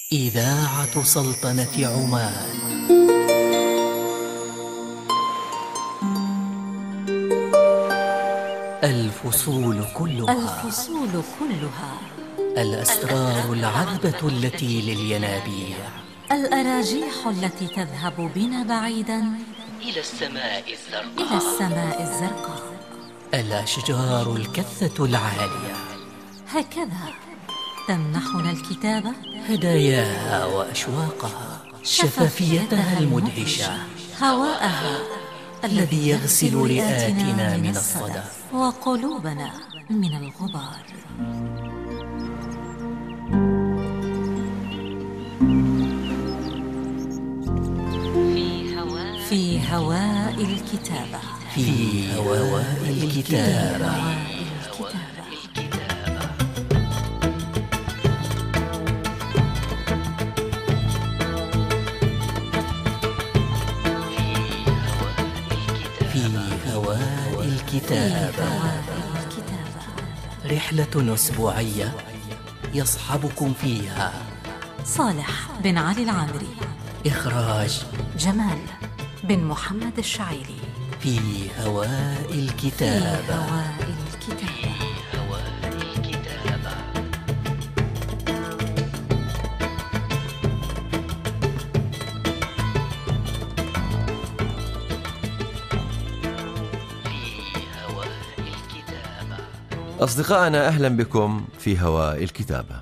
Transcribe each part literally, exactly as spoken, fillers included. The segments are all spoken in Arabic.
إذاعة سلطنة عمان. الفصول كلها الفصول كلها الأسرار العذبة التي للينابيع، الأراجيح التي تذهب بنا بعيدا إلى السماء الزرقاء إلى السماء الزرقاء، الأشجار الكثة العالية، هكذا تمنحنا الكتابة هداياها وأشواقها، شفافيتها المدهشة، هواءها الذي يغسل رئاتنا من الصدف وقلوبنا من الغبار. في هواء الكتابة، في هواء الكتابة. في هواء الكتابة، رحلة أسبوعية يصحبكم فيها صالح بن علي العامري، إخراج جمال بن محمد الشعيري. في هواء الكتابة، في هواء الكتابة. أصدقائنا، أهلا بكم في هواء الكتابة.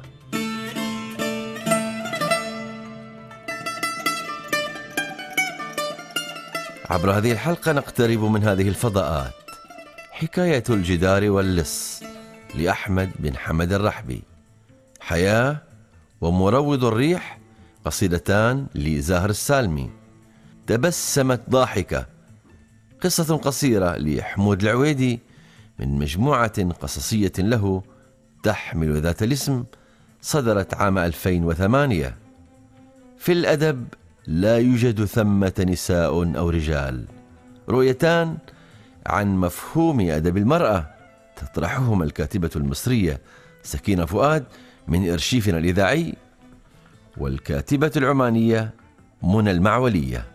عبر هذه الحلقة نقترب من هذه الفضاءات حكاية الجدار واللص لأحمد بن حمد الرحبي، حياة ومروض الريح قصيدتان لزاهر السالمي، تبسمت ضاحكة قصة قصيرة لحمود العويدي من مجموعة قصصية له تحمل ذات الاسم، صدرت عام ألفين وثمانية. في الأدب لا يوجد ثمة نساء أو رجال، رؤيتان عن مفهوم أدب المرأة تطرحهما الكاتبة المصرية سكينة فؤاد من إرشيفنا الإذاعي، والكاتبة العمانية منى المعولية،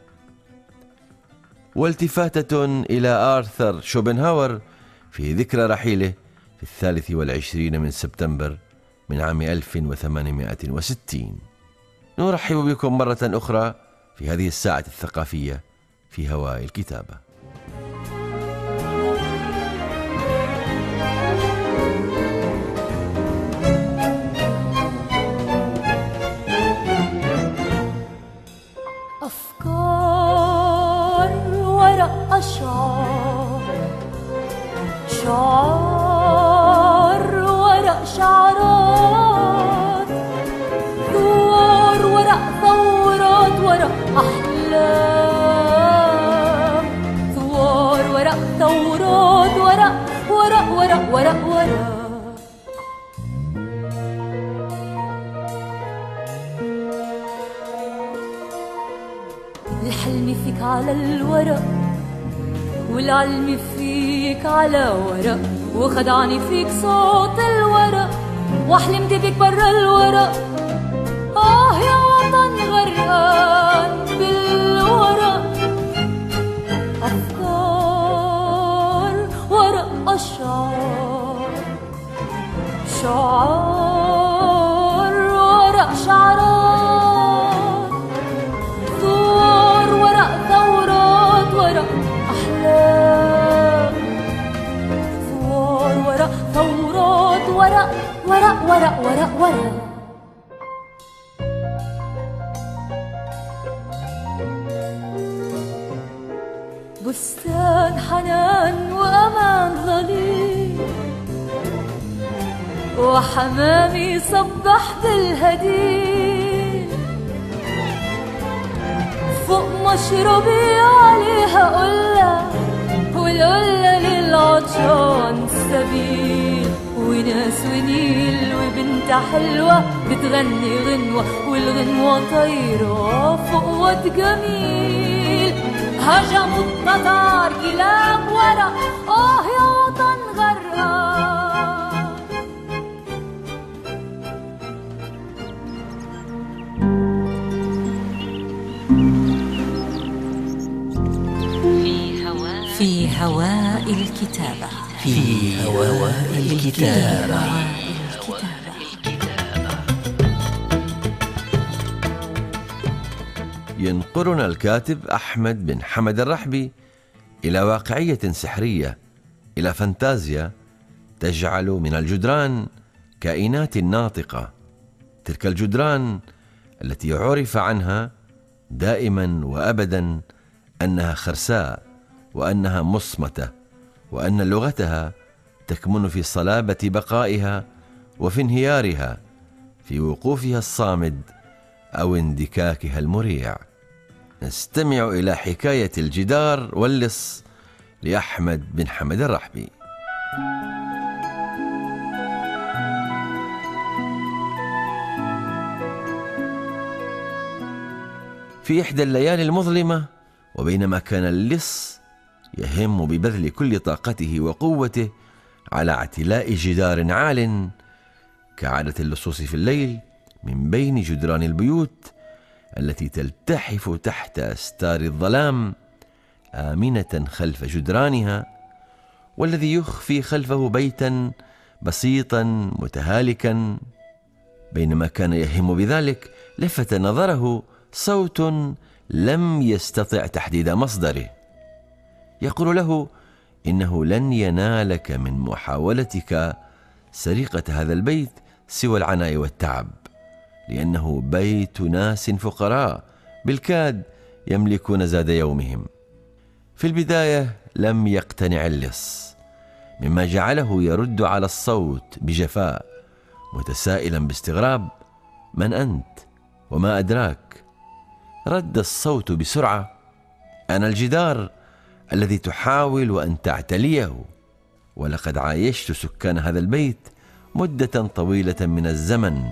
والتفاتة إلى آرثر شوبنهاور في ذكرى رحيله في الثالث والعشرين من سبتمبر من عام ألف وثمانمائة وستين. نرحب بكم مرة أخرى في هذه الساعة الثقافية في هواء الكتابة. أفكار وراء أشعار، شعار وراء شعارات، ثوار وراء ثورات وراء أحلام، ثوار وراء ثورات وراء وراء وراء وراء وراء. الحلم فيك على الورق، والعلم فيك على ورق، وخدعني فيك صوت الورق، وحلمت بك برا الورق. آه يا وطن غرقان بالورق، أفكار ورق أشعار، شعار ورق شعارات، ثور ورق ثورات ورق أحلام، ثور ورق ثورات ورق ورق ورق ورق ورق. بستان حنان وأمان ظليل، وحمامي صبح بالهديل، فوق مشربي عليها قلة، والقلة للعطشان سبيل، وناس ونيل وبنت حلوة بتغني غنوة، والغنوة طايرة فوق واد جميل. هجموا التتار كلاب ورا، آه يا وطن غرقان. هواء الكتابة. في هواء الكتابة. هواء الكتابة. ينقلنا الكاتب أحمد بن حمد الرحبي إلى واقعية سحرية، إلى فانتازيا تجعل من الجدران كائنات ناطقة، تلك الجدران التي عرف عنها دائما وأبدا أنها خرساء، وأنها مصمتة، وأن لغتها تكمن في صلابة بقائها وفي انهيارها، في وقوفها الصامد أو اندكاكها المريع. نستمع إلى حكاية الجدار واللص لأحمد بن حمد الرحبي. في إحدى الليالي المظلمة، وبينما كان اللص يهم ببذل كل طاقته وقوته على اعتلاء جدار عال كعادة اللصوص في الليل من بين جدران البيوت التي تلتحف تحت أستار الظلام، آمنة خلف جدرانها، والذي يخفي خلفه بيتا بسيطا متهالكا، بينما كان يهم بذلك لفت نظره صوت لم يستطع تحديد مصدره، يقول له: إنه لن ينالك من محاولتك سرقة هذا البيت سوى العناء والتعب، لأنه بيت ناس فقراء بالكاد يملكون زاد يومهم. في البداية لم يقتنع اللص، مما جعله يرد على الصوت بجفاء، متسائلا باستغراب: من أنت؟ وما أدراك؟ رد الصوت بسرعة: أنا الجدار الذي تحاول أن تعتليه، ولقد عايشت سكان هذا البيت مدة طويلة من الزمن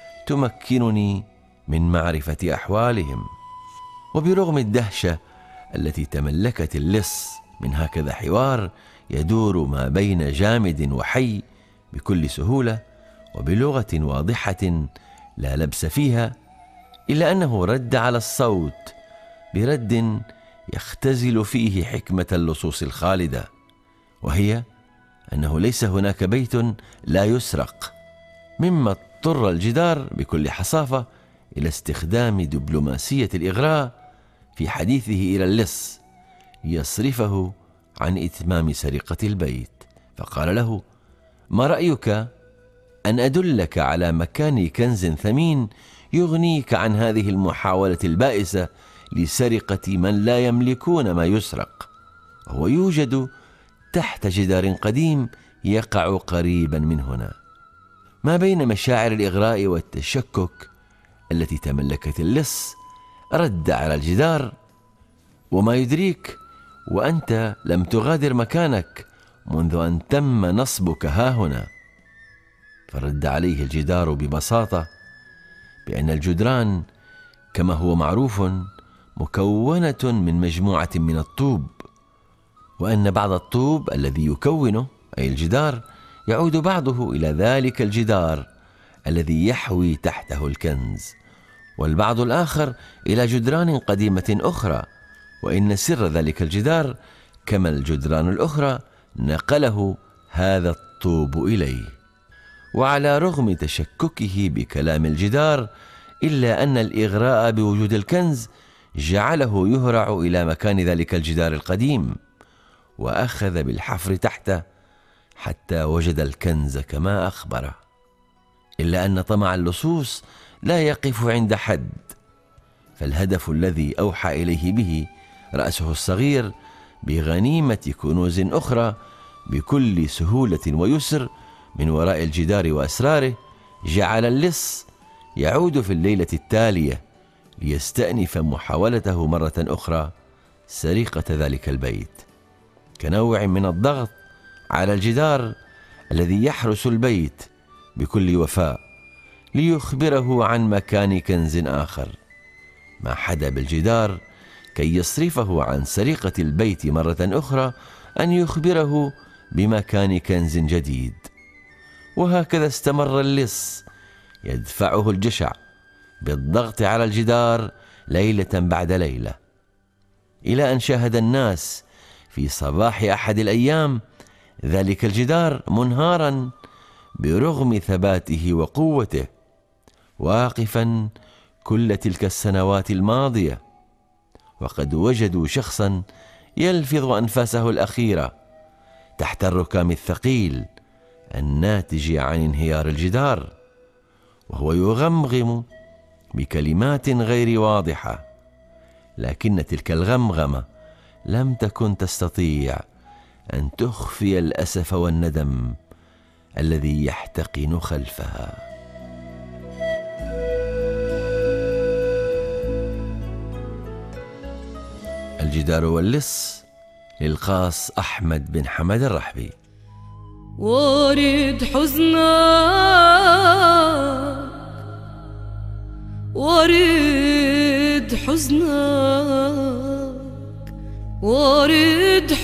تمكنني من معرفة أحوالهم. وبرغم الدهشة التي تملكت اللص من هكذا حوار يدور ما بين جامد وحي بكل سهولة وبلغة واضحة لا لبس فيها، إلا أنه رد على الصوت برد يختزل فيه حكمة اللصوص الخالدة، وهي أنه ليس هناك بيت لا يسرق، مما اضطر الجدار بكل حصافة إلى استخدام دبلوماسية الإغراء في حديثه إلى اللص ليصرفه عن إتمام سرقة البيت، فقال له: ما رأيك أن أدلك على مكان كنز ثمين يغنيك عن هذه المحاولة البائسة لسرقة من لا يملكون ما يسرق، وهو يوجد تحت جدار قديم يقع قريبا من هنا. ما بين مشاعر الإغراء والتشكك التي تملكت اللص رد على الجدار: وما يدريك وأنت لم تغادر مكانك منذ أن تم نصبك ها هنا. فرد عليه الجدار ببساطة بأن الجدران كما هو معروف مكونة من مجموعة من الطوب، وأن بعض الطوب الذي يكونه أي الجدار يعود بعضه إلى ذلك الجدار الذي يحوي تحته الكنز، والبعض الآخر إلى جدران قديمة أخرى، وإن سر ذلك الجدار كما الجدران الأخرى نقله هذا الطوب إليه. وعلى رغم تشككه بكلام الجدار، إلا أن الإغراء بوجود الكنز جعله يهرع إلى مكان ذلك الجدار القديم، وأخذ بالحفر تحته حتى وجد الكنز كما أخبره. إلا أن طمع اللصوص لا يقف عند حد، فالهدف الذي أوحى إليه به رأسه الصغير بغنيمة كنوز أخرى بكل سهولة ويسر من وراء الجدار وأسراره جعل اللص يعود في الليلة التالية ليستأنف محاولته مرة أخرى سرقة ذلك البيت، كنوع من الضغط على الجدار الذي يحرس البيت بكل وفاء ليخبره عن مكان كنز آخر. ما حدا بالجدار كي يصرفه عن سرقة البيت مرة أخرى أن يخبره بمكان كنز جديد. وهكذا استمر اللص يدفعه الجشع بالضغط على الجدار ليلة بعد ليلة، إلى أن شاهد الناس في صباح أحد الأيام ذلك الجدار منهارا برغم ثباته وقوته، واقفا كل تلك السنوات الماضية، وقد وجدوا شخصا يلفظ أنفاسه الأخيرة تحت الركام الثقيل الناتج عن انهيار الجدار، وهو يغمغم بكلمات غير واضحة، لكن تلك الغمغمة لم تكن تستطيع أن تخفي الأسف والندم الذي يحتقن خلفها. الجدار واللص للقاص أحمد بن حمد الرحبي. وارد حزنك وارد حزنك وارد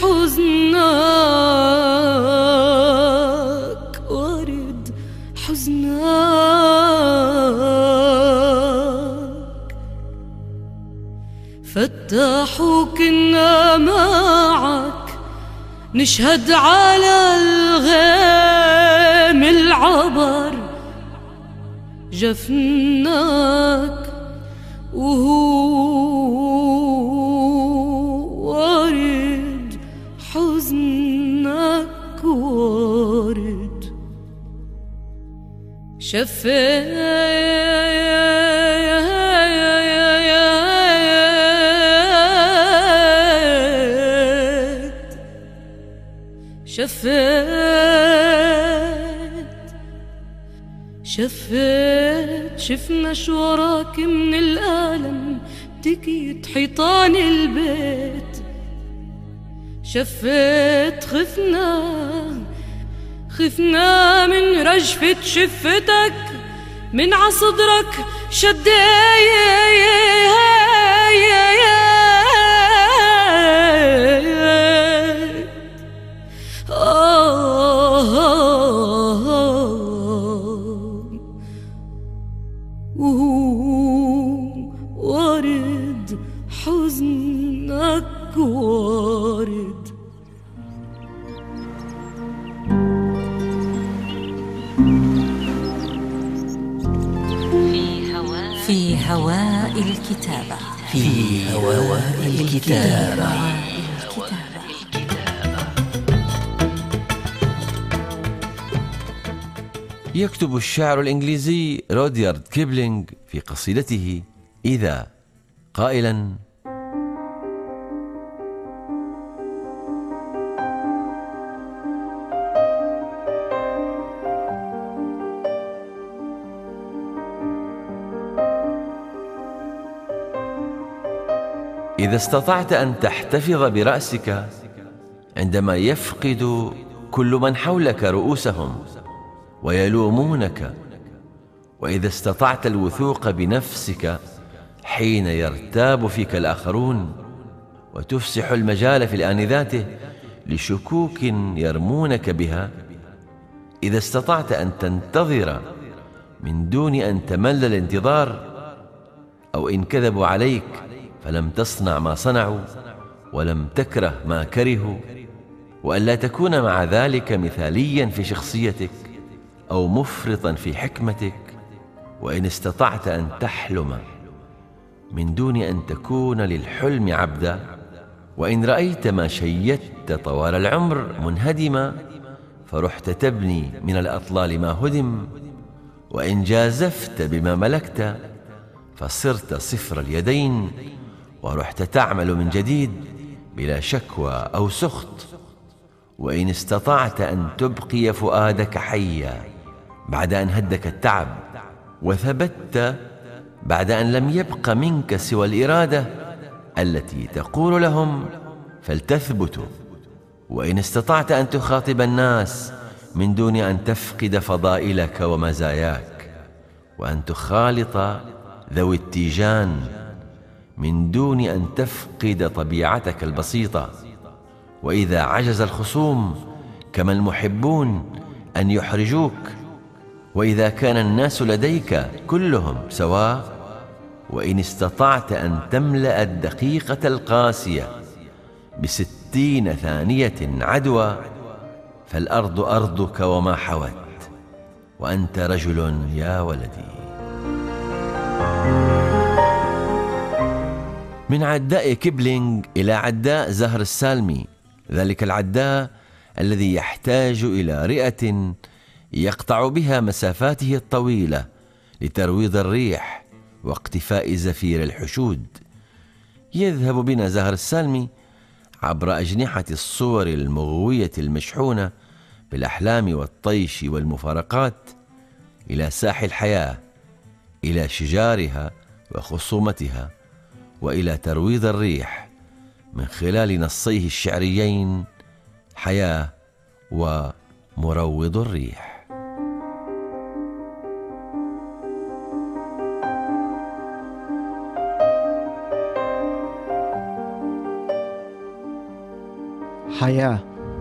حزنك وارد حزنك فتحوا كنا معك نشهد على الغيم العبر جفناك وهو وارد حزنك وارد شفيت شفيت شفيت شفنا شو وراك من الألم تكيت حيطان البيت شفيت خفنا خفنا من رجفة شفتك من عصدرك شديت وارد حزنك وارد في هواء الكتابة. في هواء الكتابة. يكتب الشاعر الإنجليزي روديارد كيبلينغ في قصيدته إذا قائلا: إذا استطعت أن تحتفظ برأسك عندما يفقد كل من حولك رؤوسهم ويلومونك، وإذا استطعت الوثوق بنفسك حين يرتاب فيك الآخرون وتفسح المجال في الآن ذاته لشكوك يرمونك بها، إذا استطعت أن تنتظر من دون أن تمل الانتظار، أو إن كذبوا عليك فلم تصنع ما صنعوا ولم تكره ما كرهوا، وأن لا تكون مع ذلك مثاليا في شخصيتك أو مفرطا في حكمتك، وإن استطعت أن تحلم من دون أن تكون للحلم عبدا، وإن رأيت ما شيدت طوال العمر منهدما فرحت تبني من الأطلال ما هدم، وإن جازفت بما ملكت فصرت صفر اليدين ورحت تعمل من جديد بلا شكوى أو سخط، وإن استطعت أن تبقي فؤادك حيا بعد أن هدك التعب، وثبت بعد أن لم يبق منك سوى الإرادة التي تقول لهم فلتثبتوا، وإن استطعت أن تخاطب الناس من دون أن تفقد فضائلك ومزاياك، وأن تخالط ذوي التيجان من دون أن تفقد طبيعتك البسيطة، وإذا عجز الخصوم كما المحبون أن يحرجوك، وإذا كان الناس لديك كلهم سواء، وإن استطعت أن تملأ الدقيقة القاسية بستين ثانية عدوى، فالأرض أرضك وما حوت، وأنت رجل يا ولدي. من عداء كيبلينغ إلى عداء زهر السالمي، ذلك العداء الذي يحتاج إلى رئة يقطع بها مسافاته الطويلة لترويض الريح واقتفاء زفير الحشود. يذهب بنا زهر السالمي عبر أجنحة الصور المغوية المشحونة بالأحلام والطيش والمفارقات إلى ساحل الحياة، إلى شجارها وخصومتها، وإلى ترويض الريح من خلال نصيه الشعريين حياة ومروض الريح. حياة.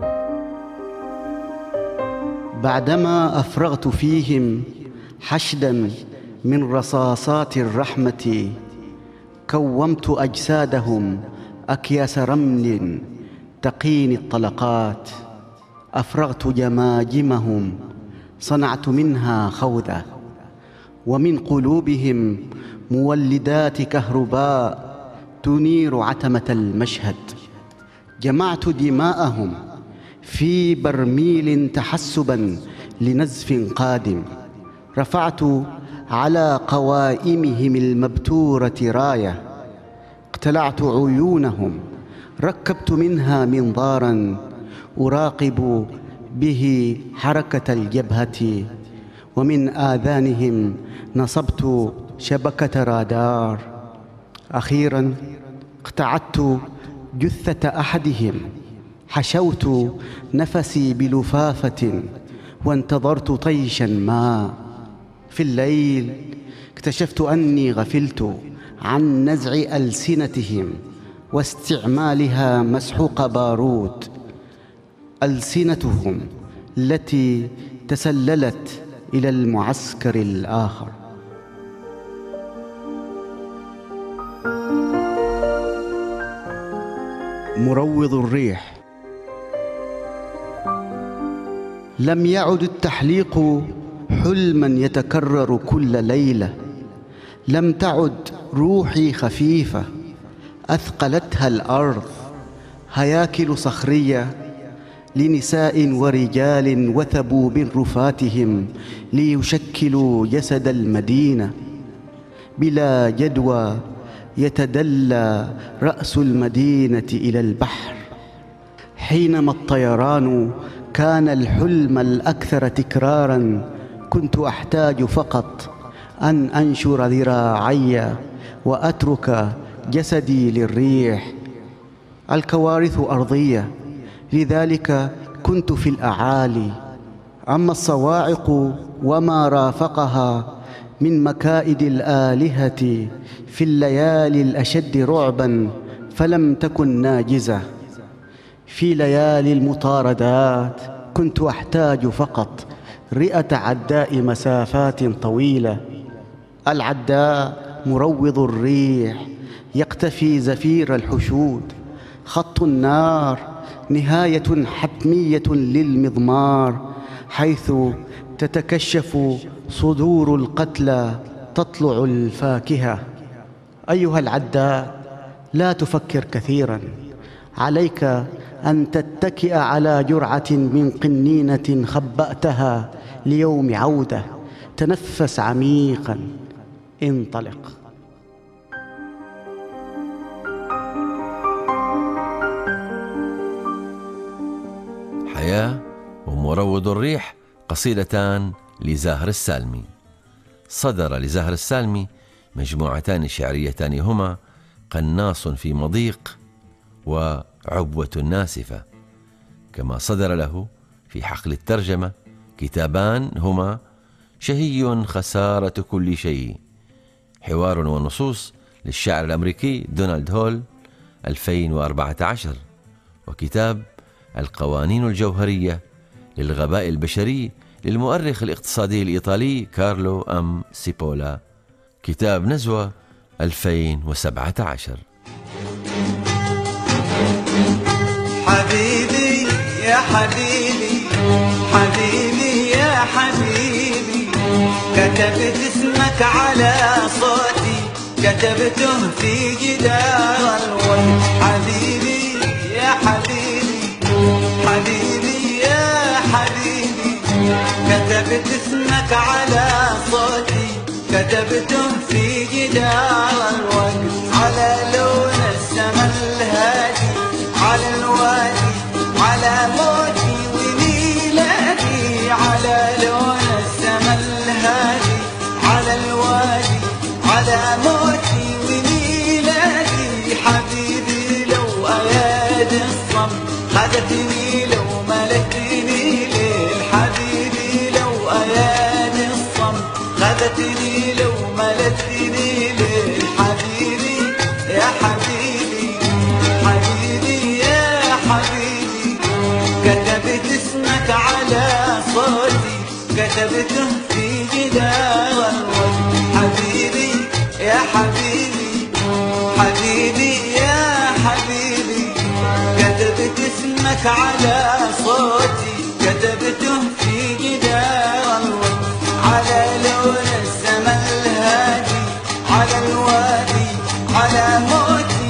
بعدما أفرغت فيهم حشدا من رصاصات الرحمة، كومت أجسادهم أكياس رمل تقيني الطلقات، أفرغت جماجمهم صنعت منها خوذة، ومن قلوبهم مولدات كهرباء تنير عتمة المشهد. جمعت دماءهم في برميل تحسبا لنزف قادم، رفعت على قوائمهم المبتورة راية، اقتلعت عيونهم، ركبت منها منظارا أراقب به حركة الجبهة، ومن آذانهم نصبت شبكة رادار. أخيرا اقتعدت جثة أحدهم، حشوت نفسي بلفافة وانتظرت طيشا ما. في الليل اكتشفت أني غفلت عن نزع ألسنتهم واستعمالها مسحوق بارود، ألسنتهم التي تسللت إلى المعسكر الآخر. مروض الريح. لم يعد التحليق حلما يتكرر كل ليلة، لم تعد روحي خفيفة أثقلتها الأرض، هياكل صخرية لنساء ورجال وثبوا من رفاتهم ليشكلوا جسد المدينة. بلا جدوى يتدلى رأس المدينة إلى البحر. حينما الطيران كان الحلم الأكثر تكراراً، كنت أحتاج فقط أن أنشر ذراعي وأترك جسدي للريح. الكوارث أرضية، لذلك كنت في الأعالي. أما الصواعق وما رافقها من مكائد الآلهة في الليالي الأشد رعباً فلم تكن ناجزة. في ليالي المطاردات كنت أحتاج فقط رئة عداء مسافات طويلة. العداء مروض الريح يقتفي زفير الحشود. خط النار نهاية حتمية للمضمار، حيث تتكشف صدور القتلى تطلع الفاكهة. أيها العداء، لا تفكر كثيراً، عليك أن تتكئ على جرعة من قنينة خبأتها ليوم عودة. تنفس عميقاً، انطلق. حياة ومروض الريح قصيدتان لزاهر السالمي. صدر لزاهر السالمي مجموعتان شعريتان هما قناص في مضيق وعبوة ناسفة، كما صدر له في حقل الترجمة كتابان هما شهي خسارة كل شيء، حوار ونصوص للشاعر الأمريكي دونالد هول ألفين وأربعة عشر، وكتاب القوانين الجوهرية للغباء البشري للمؤرخ الاقتصادي الإيطالي كارلو أم سيبولا، كتاب نزوة ألفين وسبعة عشر. حبيبي حبيبي يا حبيبي، كتبت اسمك على صوتي كتبته في جدار الوجه. حبيبي يا حبيبي حبيبي يا حبيبي، كتبت اسمك على صوتي كتبته في جدار الوجه. على لون السما الهادي على الوادي على موتي وميلادي، على لون السما الهادي على الوادي على موتي وميلادي. حبيبي لو ايادي الصمت خدتني لو ملكتني ليل، حبيبي لو ايادي الصمت خدتني لو ملكتني ليل. حبيبي يا حبيبي حبيبي يا حبيبي، كتبت اسمك على صوتي كتبته في جدار الوجه. حبيبي يا حبيبي حبيبي يا حبيبي، كتبت اسمك على صوتي كتبته في جدار الوجه. على لون السما الهادي على الوادي على موتي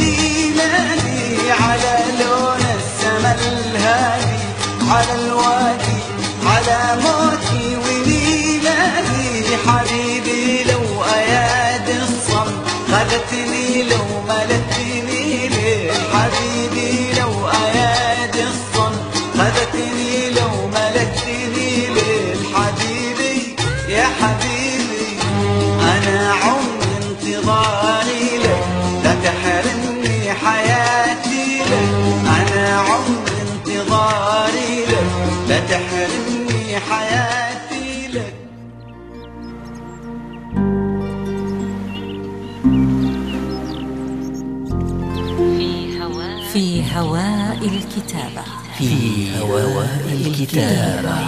وميلادي، على لون السما الهادي على الوادي على موتي وميلادي. حبيبي لو ايادي الصمت خدتني لو ملكتني ليل، حبيبي لو ايادي الصمت خدتني لو ملكتني ليل. حبيبي يا حبيبي انا عمري انتظاري لك، لا تحرمني حياتي لك، انا عمري انتظاري لك، لا تحرمني حياتي لك. في هواء الكتابة. في هواء الكتابة.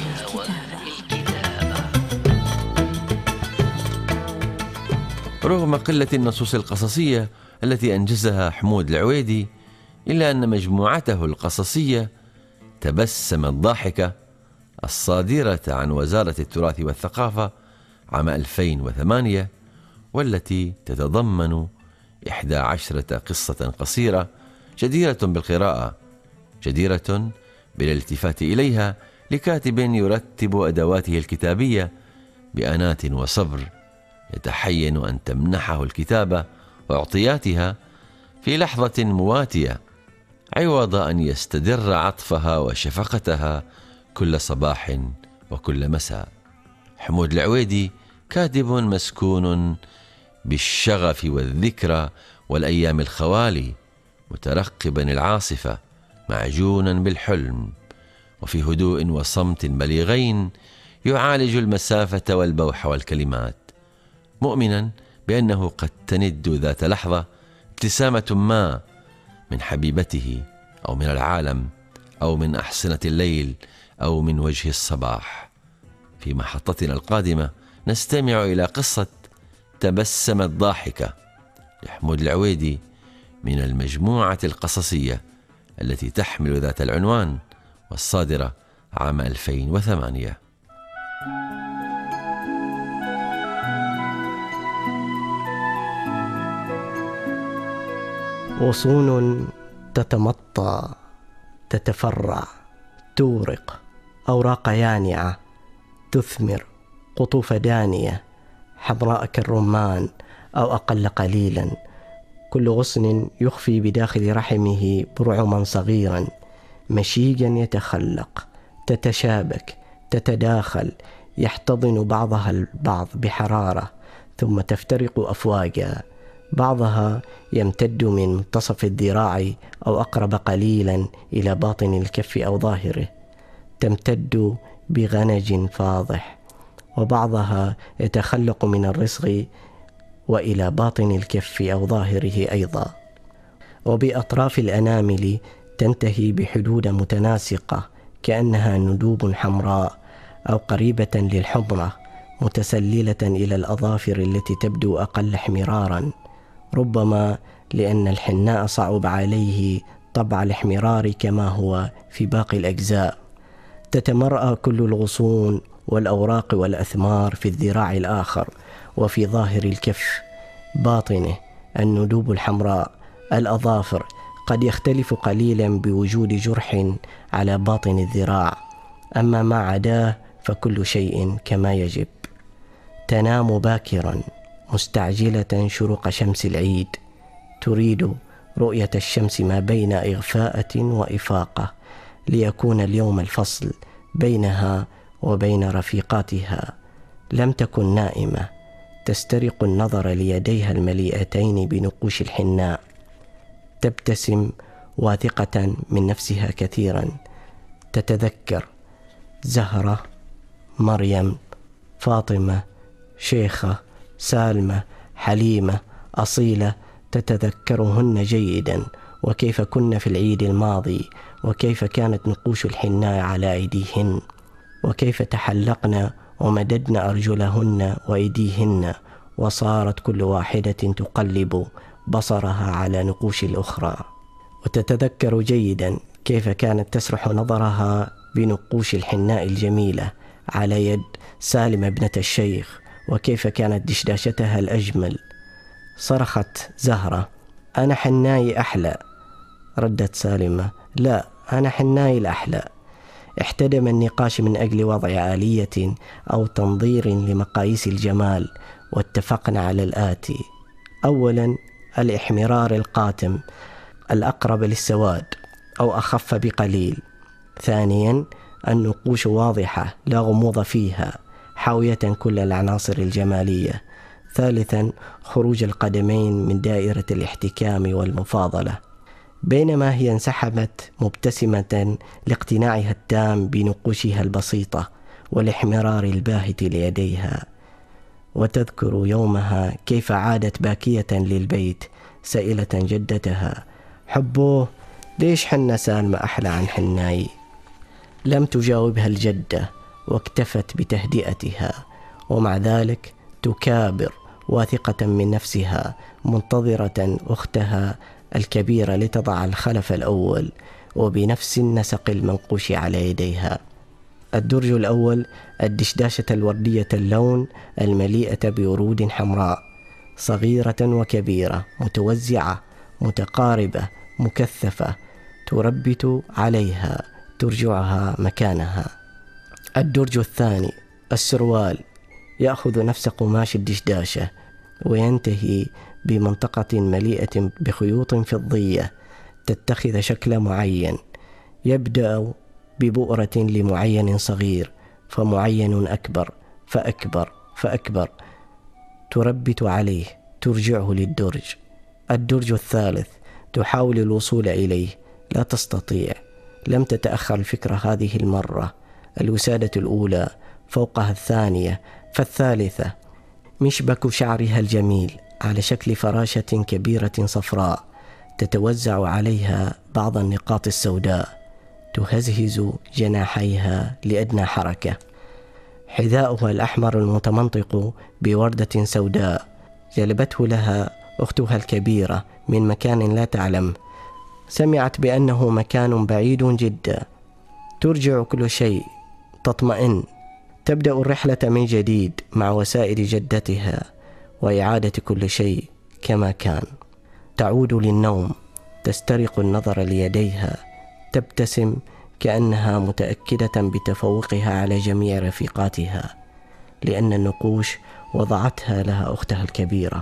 رغم قلة النصوص القصصية التي أنجزها حمود العويدي، إلا أن مجموعته القصصية تبسم الضاحكة الصادرة عن وزارة التراث والثقافة عام ألفين وثمانية، والتي تتضمن إحدى عشرة قصة قصيرة جديرة بالقراءة، جديرة بالالتفات إليها لكاتب يرتب أدواته الكتابية بأنات وصبر، يتحين أن تمنحه الكتابة وأعطياتها في لحظة مواتية، عوض أن يستدر عطفها وشفقتها كل صباح وكل مساء. حمود العويدي كاتب مسكون بالشغف والذكرى والأيام الخوالي، مترقبا العاصفة معجونا بالحلم، وفي هدوء وصمت بليغين يعالج المسافة والبوح والكلمات، مؤمنا بأنه قد تند ذات لحظة ابتسامة ما من حبيبته أو من العالم أو من أحصنة الليل أو من وجه الصباح. في محطتنا القادمة نستمع إلى قصة تبسمت ضاحكة لحمود العويدي من المجموعة القصصية التي تحمل ذات العنوان والصادرة عام ألفين وثمانية. غصون تتمطى تتفرع تورق أوراق يانعة تثمر قطوف دانية حمراء كالرمان أو أقل قليلا، كل غصن يخفي بداخل رحمه برعما صغيرا مشيجا يتخلق، تتشابك تتداخل، يحتضن بعضها البعض بحرارة ثم تفترق أفواجا، بعضها يمتد من منتصف الذراع أو أقرب قليلا إلى باطن الكف أو ظاهره، تمتد بغنج فاضح، وبعضها يتخلق من الرسغ وإلى باطن الكف أو ظاهره أيضا، وبأطراف الأنامل تنتهي بحدود متناسقة كأنها ندوب حمراء أو قريبة للحمرة متسللة إلى الأظافر التي تبدو أقل احمرارا، ربما لأن الحناء صعب عليه طبع الاحمرار كما هو في باقي الأجزاء. تتمرأى كل الغصون والأوراق والأثمار في الذراع الآخر وفي ظاهر الكف، باطنه الندوب الحمراء. الأظافر قد يختلف قليلا بوجود جرح على باطن الذراع، أما ما عداه فكل شيء كما يجب. تنام باكرا مستعجلة شروق شمس العيد، تريد رؤية الشمس ما بين إغفاءة وإفاقة، ليكون اليوم الفصل بينها وبين رفيقاتها. لم تكن نائمة، تسترق النظر ليديها المليئتين بنقوش الحناء، تبتسم واثقة من نفسها كثيرا. تتذكر زهرة، مريم، فاطمة، شيخة، سالمة، حليمة، أصيلة، تتذكرهن جيدا، وكيف كن في العيد الماضي، وكيف كانت نقوش الحناء على أيديهن، وكيف تحلقن ومددن أرجلهن وأيديهن، وصارت كل واحدة تقلب بصرها على نقوش الأخرى. وتتذكر جيدا كيف كانت تسرح نظرها بنقوش الحناء الجميلة على يد سالمة ابنة الشيخ، وكيف كانت دشداشتها الأجمل. صرخت زهرة: أنا حناي أحلى. ردت سالمة: لا، أنا حناي الأحلى. احتدم النقاش من أجل وضع آلية أو تنظير لمقاييس الجمال، واتفقنا على الآتي: أولا الإحمرار القاتم الأقرب للسواد أو أخف بقليل. ثانيا النقوش واضحة لا غموض فيها، حاوية كل العناصر الجمالية. ثالثا خروج القدمين من دائرة الاحتكام والمفاضلة. بينما هي انسحبت مبتسمة لاقتناعها التام بنقوشها البسيطة والاحمرار الباهت ليديها. وتذكر يومها كيف عادت باكية للبيت سائلة جدتها: حبوه، ليش حنا سالمة أحلى عن حناي؟ لم تجاوبها الجدة، واكتفت بتهدئتها، ومع ذلك تكابر واثقة من نفسها، منتظرة أختها الكبيرة لتضع الخلف الأول وبنفس النسق المنقوش على يديها. الدرج الأول الدشداشة الوردية اللون المليئة بورود حمراء، صغيرة وكبيرة، متوزعة، متقاربة، مكثفة، تربت عليها، ترجعها مكانها. الدرج الثاني السروال يأخذ نفس قماش الدشداشة، وينتهي بمنطقة مليئة بخيوط فضية تتخذ شكل معين، يبدأ ببؤرة لمعين صغير، فمعين أكبر فأكبر فأكبر، تربت عليه، ترجعه للدرج. الدرج الثالث تحاول الوصول إليه، لا تستطيع. لم تتأخر الفكرة هذه المرة. الوسادة الأولى فوقها الثانية، فالثالثة. مشبك شعرها الجميل على شكل فراشة كبيرة صفراء، تتوزع عليها بعض النقاط السوداء، تهزهز جناحيها لأدنى حركة. حذاؤها الأحمر المتمنطق بوردة سوداء جلبته لها أختها الكبيرة من مكان لا تعلم. سمعت بأنه مكان بعيد جدا. ترجع كل شيء، تطمئن، تبدأ الرحلة من جديد مع وسائل جدتها وإعادة كل شيء كما كان. تعود للنوم، تسترق النظر ليديها، تبتسم كأنها متأكدة بتفوقها على جميع رفيقاتها، لأن النقوش وضعتها لها أختها الكبيرة،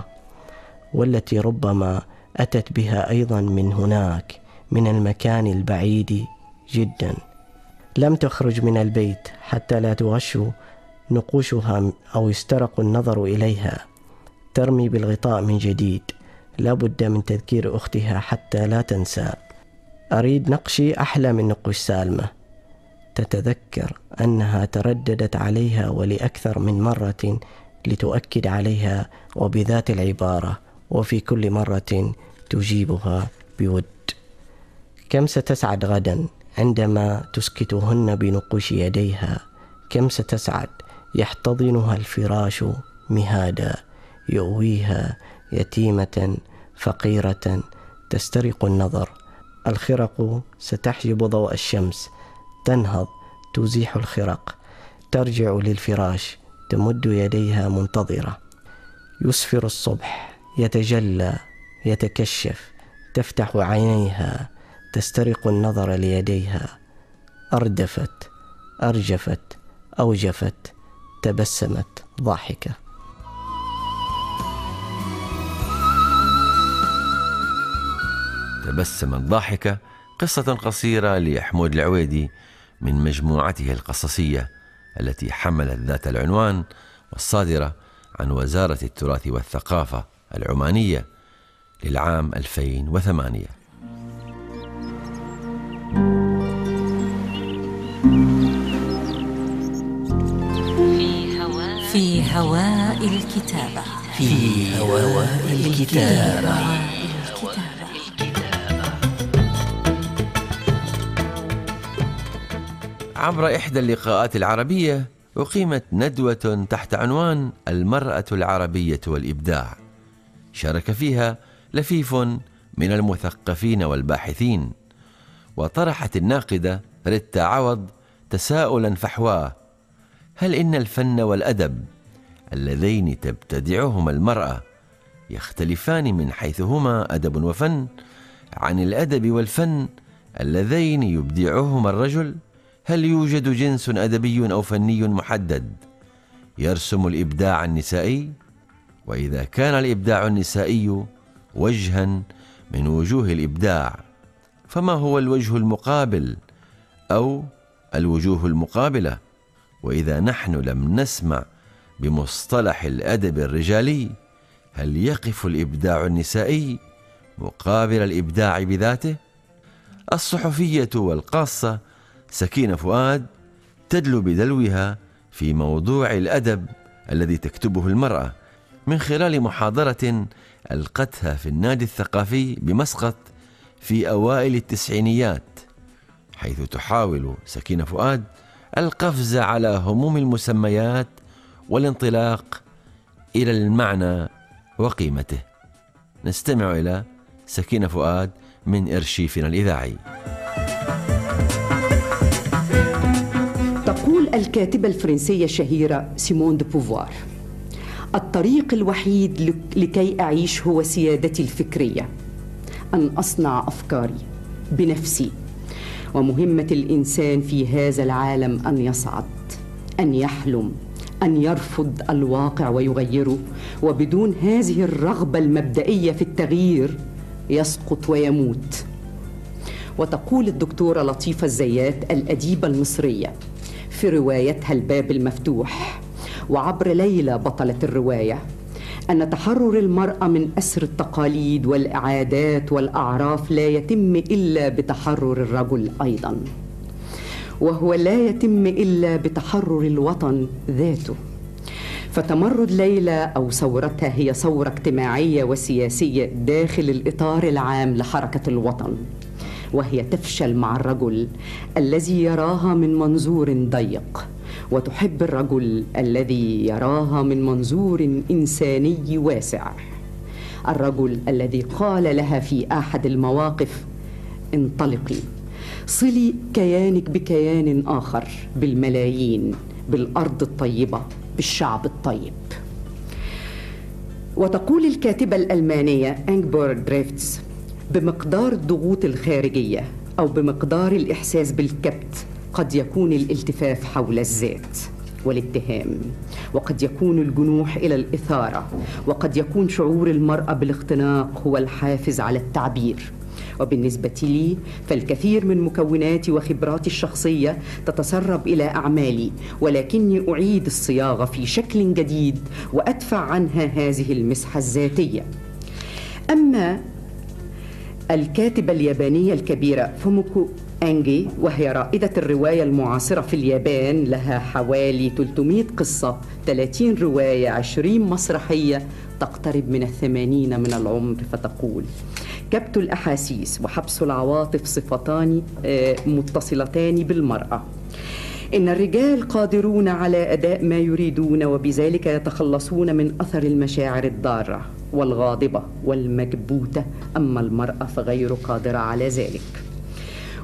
والتي ربما أتت بها أيضا من هناك، من المكان البعيد جدا. لم تخرج من البيت حتى لا تغش نقوشها أو يسترق النظر إليها. ترمي بالغطاء من جديد، لا بد من تذكير أختها حتى لا تنسى. أريد نقشي أحلى من نقوش سالمة. تتذكر أنها ترددت عليها ولأكثر من مرة لتؤكد عليها وبذات العبارة، وفي كل مرة تجيبها بود. كم ستسعد غدا عندما تسكتهن بنقوش يديها، كم ستسعد يحتضنها الفراش مهادا، يؤويها يتيمة فقيرة تسترق النظر. الخرق ستحجب ضوء الشمس، تنهض تزيح الخرق، ترجع للفراش تمد يديها منتظرة. يسفر الصبح، يتجلى، يتكشف، تفتح عينيها، تسترق النظر ليديها. أردفت، أرجفت، أوجفت، تبسمت ضاحكة. تبسمت ضاحكة، قصة قصيرة لحمود العويدي من مجموعته القصصية التي حملت ذات العنوان والصادرة عن وزارة التراث والثقافة العمانية للعام ألفين وثمانية. في هواء الكتابة. في هواء الكتابة. عبر إحدى اللقاءات العربية أقيمت ندوة تحت عنوان المرأة العربية والإبداع، شارك فيها لفيف من المثقفين والباحثين، وطرحت الناقدة ريتا عوض تساؤلا فحواه: هل إن الفن والأدب اللذين تبتدعهما المرأة يختلفان من حيث هما أدب وفن عن الأدب والفن اللذين يبدعهما الرجل؟ هل يوجد جنس أدبي أو فني محدد يرسم الإبداع النسائي؟ وإذا كان الإبداع النسائي وجها من وجوه الإبداع، فما هو الوجه المقابل أو الوجوه المقابلة؟ وإذا نحن لم نسمع بمصطلح الأدب الرجالي، هل يقف الإبداع النسائي مقابل الإبداع بذاته؟ الصحفية والقاصة سكينة فؤاد تدلو بدلوها في موضوع الأدب الذي تكتبه المرأة من خلال محاضرة ألقتها في النادي الثقافي بمسقط في أوائل التسعينيات، حيث تحاول سكينة فؤاد القفز على هموم المسميات والانطلاق إلى المعنى وقيمته. نستمع إلى سكينة فؤاد من إرشيفنا الإذاعي. تقول الكاتبة الفرنسية الشهيرة سيمون دو بوفوار: الطريق الوحيد لكي أعيش هو سيادتي الفكرية، أن أصنع أفكاري بنفسي، ومهمة الإنسان في هذا العالم أن يصعد، أن يحلم، أن يرفض الواقع ويغيره، وبدون هذه الرغبة المبدئية في التغيير يسقط ويموت. وتقول الدكتورة لطيفة الزيات الأديبة المصرية في روايتها الباب المفتوح وعبر ليلى بطلة الرواية أن تحرر المرأة من أسر التقاليد والعادات والأعراف لا يتم إلا بتحرر الرجل أيضا، وهو لا يتم إلا بتحرر الوطن ذاته. فتمرد ليلى أو ثورتها هي ثورة اجتماعية وسياسية داخل الإطار العام لحركة الوطن، وهي تفشل مع الرجل الذي يراها من منظور ضيق، وتحب الرجل الذي يراها من منظور إنساني واسع، الرجل الذي قال لها في أحد المواقف: انطلقي، صلي كيانك بكيان آخر، بالملايين، بالأرض الطيبة، بالشعب الطيب. وتقول الكاتبة الألمانية إنجبورغ دريفتس: بمقدار الضغوط الخارجية أو بمقدار الإحساس بالكبت قد يكون الالتفاف حول الذات والاتهام، وقد يكون الجنوح إلى الإثارة، وقد يكون شعور المرأة بالاختناق هو الحافز على التعبير. وبالنسبة لي فالكثير من مكوناتي وخبراتي الشخصية تتسرب إلى أعمالي، ولكني أعيد الصياغة في شكل جديد وأدفع عنها هذه المسحة الذاتية. أما الكاتبة اليابانية الكبيرة فوميكو أنجي، وهي رائدة الرواية المعاصرة في اليابان، لها حوالي ثلاثمائة قصة، ثلاثين رواية، عشرين مسرحية، تقترب من الثمانين من العمر، فتقول: كبت الأحاسيس وحبس العواطف صفتان متصلتان بالمرأة. إن الرجال قادرون على أداء ما يريدون، وبذلك يتخلصون من أثر المشاعر الضارة والغاضبة والمكبوتة، أما المرأة فغير قادرة على ذلك.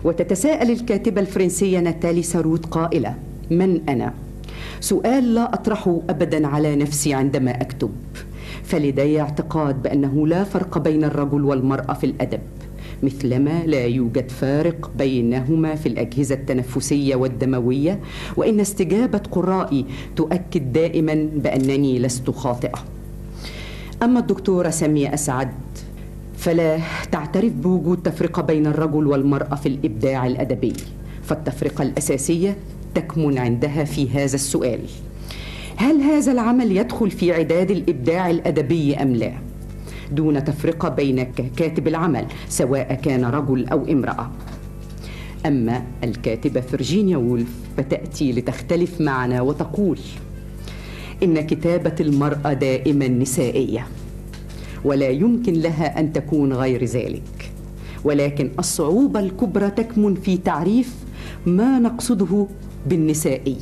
وتتساءل الكاتبة الفرنسية ناتالي ساروت قائلة: من أنا؟ سؤال لا أطرحه أبدا على نفسي عندما أكتب، فلدي اعتقاد بأنه لا فرق بين الرجل والمرأة في الأدب، مثلما لا يوجد فارق بينهما في الأجهزة التنفسية والدموية، وإن استجابة قرائي تؤكد دائما بأنني لست خاطئة. أما الدكتورة سامية أسعد فلا تعترف بوجود تفرقة بين الرجل والمرأة في الإبداع الأدبي، فالتفرقة الأساسية تكمن عندها في هذا السؤال: هل هذا العمل يدخل في عداد الإبداع الأدبي أم لا؟ دون تفرقة بين كاتب العمل سواء كان رجل أو امرأة. أما الكاتبة فيرجينيا وولف فتأتي لتختلف معنا وتقول إن كتابة المرأة دائما نسائية ولا يمكن لها أن تكون غير ذلك، ولكن الصعوبة الكبرى تكمن في تعريف ما نقصده بالنسائي.